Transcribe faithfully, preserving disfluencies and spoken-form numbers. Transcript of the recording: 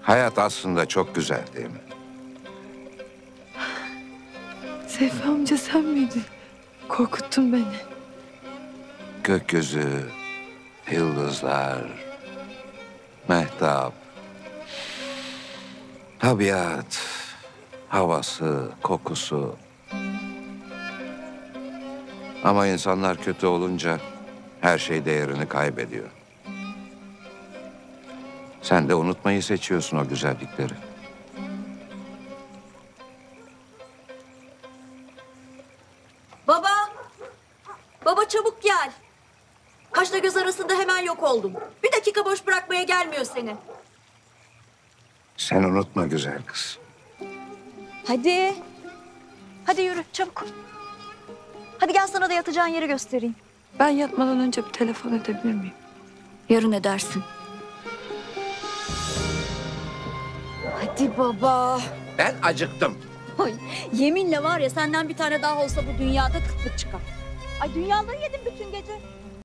Hayat aslında çok güzel değil mi? Seyfi amca sen miydin? Korkuttun beni. Gökyüzü, yıldızlar, mehtap, tabiat, havası, kokusu. Ama insanlar kötü olunca her şey değerini kaybediyor. Sen de unutmayı seçiyorsun o güzellikleri. Baba! Baba çabuk gel. Kaşla göz arasında hemen yok oldum. Bir dakika boş bırakmaya gelmiyor seni. Sen unutma güzel kız. Hadi. Hadi yürü çabuk. Hadi gel sana da yatacağın yeri göstereyim. Ben yatmadan önce bir telefon edebilir miyim? Yarın edersin. Hadi baba. Ben acıktım. Ay, yeminle var ya senden bir tane daha olsa bu dünyada kıtlık çıkar. Ay dünyaları yedim bütün gece.